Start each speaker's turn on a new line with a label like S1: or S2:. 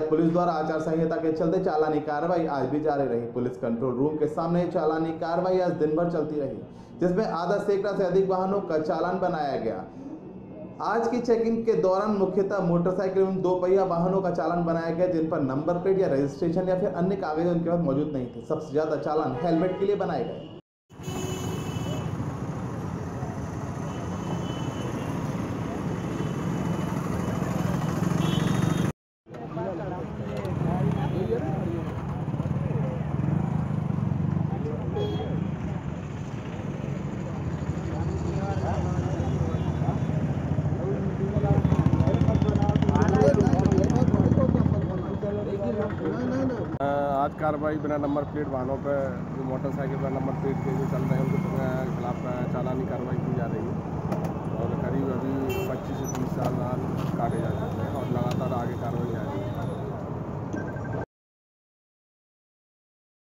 S1: Police द्वारा आचार संहिता के चलते चालानी कार्रवाई आज भी जारी रही। पुलिस कंट्रोल रूम के सामने चालानी कार्रवाई आज दिन भर चलती रही, जिसमें आधा सैकड़ा से अधिक वाहनों का चालान बनाया गया। आज की चेकिंग के दौरान मुख्यतः मोटरसाइकिल एवं 2 पहिया वाहनों का चालान बनाया गया, जिन पर नंबर प्लेट या रजिस्ट्रेशन या फिर अन्य कागज उनके पास मौजूद नहीं थे। सबसे ज्यादा चालान हेलमेट के लिए बनाए गए।
S2: आज कार्रवाई बिना नंबर प्लेट वाहनों पर जो मोटरसाइकिल पर नंबर प्लेट के जो चल रहे हैं उनके खिलाफ चालानी कार्रवाई की जा रही है और करीब अभी 25 से 30 साल काटे जा चुके हैं और लगातार आगे